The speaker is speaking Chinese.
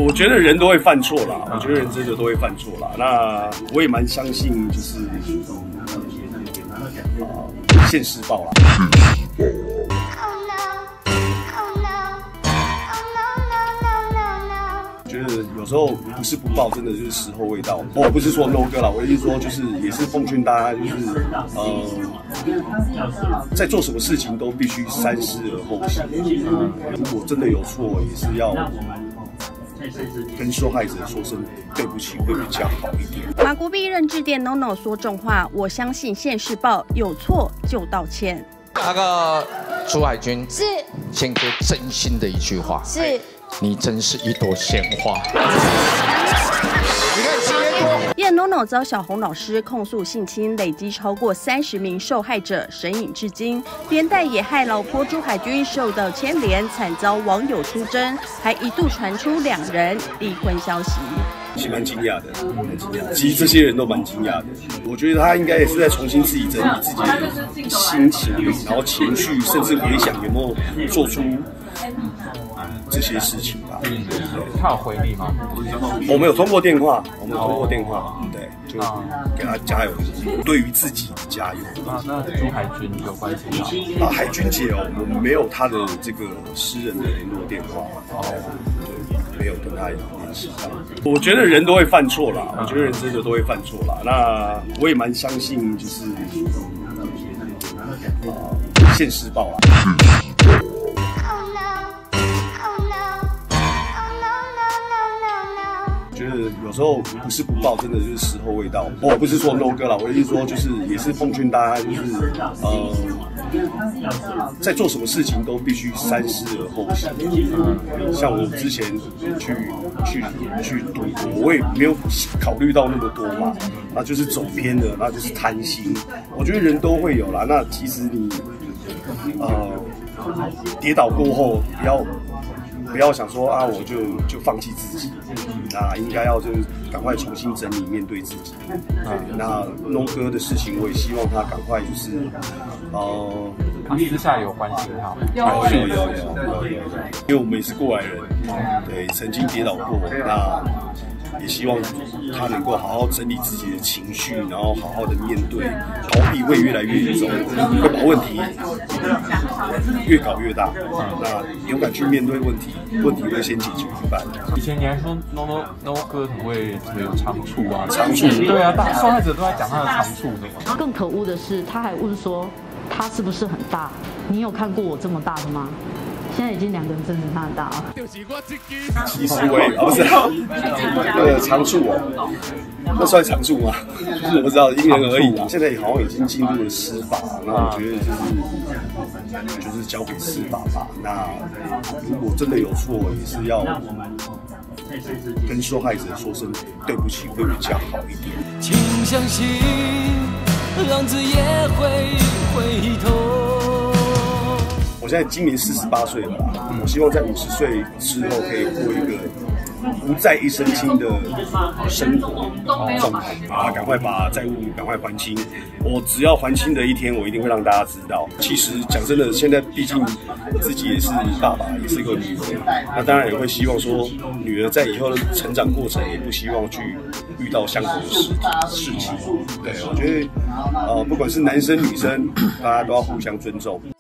我觉得人都会犯错啦，我觉得人真的都会犯错啦。那我也蛮相信，就是现世报啦。觉得有时候不是不报，真的就是时候未到。我不是说 no 哥啦，我的意思说就是也是奉劝大家，就是在做什么事情都必须三思而后行。如果真的有错，也是要跟受害者说声对不起，会比较好一点。 马国碧任致电 NONO 说重话，我相信现世报，有错就道歉。 那个朱海军是献给真心的一句话， 是。 你真是一朵鲜花。 燕 NONO 遭小红老师控诉性侵，累积超过30名受害者，神隐至今，连带也害老婆朱海军受到牵连，惨遭网友出征，还一度传出2人离婚消息。 其实蛮惊讶的，蛮惊讶。其实这些人都蛮惊讶的。我觉得他应该也是在重新自己整理自己的心情，然后情绪，甚至回想有没有做出这些事情吧。 他有回你吗？ 我们有通过电话，对，就给他加油，对于自己加油。 那朱海军有关系吗？ 海军姐哦，我们没有他的这个私人的联络电话，没有跟他有联系到。我觉得人都会犯错啦，我觉得人真的都会犯错啦。那我也蛮相信，就是现世报啦。觉得有时候不是不报，真的就是时候未到。我不是说 no 哥啦，我的意思说就是也是奉劝大家，就是在做什么事情都必须三思而后行。像我之前去赌博，我也没有考虑到那么多嘛，那就是走偏了，那就是贪心。我觉得人都会有啦。那其实你跌倒过后，不要想说啊，我就放弃自己，那应该要就是赶快重新整理面对自己。那NO哥的事情，我也希望他赶快就是， 他私下有关心他吗？ 有，因为我们也是过来人，对，曾经跌倒过，那也希望他能够好好整理自己的情绪，然后好好的面对，逃避会越来越严重，会把问题越搞越大。那勇敢去面对问题，问题会先解决一半。 以前你还说 NO 哥很会怎么有长处啊？ 长处对啊，大受害者都在讲他的长处的。 更可恶的是，他还问说他是不是很大？你有看过我这么大的吗？现在已经2个人证实他很大了。 其实我也不知道那个长处哦，那算长处吗？我不知道，因人而异啦。现在好像已经进入了司法，那我觉得就是交给司法吧。那如果真的有错，也是要跟受害者说声对不起，会比较好一点。 请相信，浪子也会回头。 我现在今年48岁了啦，我希望在50岁之后可以过一个不再一身轻的生活状态啊！赶快把债务赶快还清。我只要还清的一天，我一定会让大家知道。其实讲真的，现在毕竟自己也是爸爸，也是一个女儿，那当然也会希望说，女儿在以后的成长过程，也不希望去遇到相同的事情。对，我觉得不管是男生女生，大家都要互相尊重。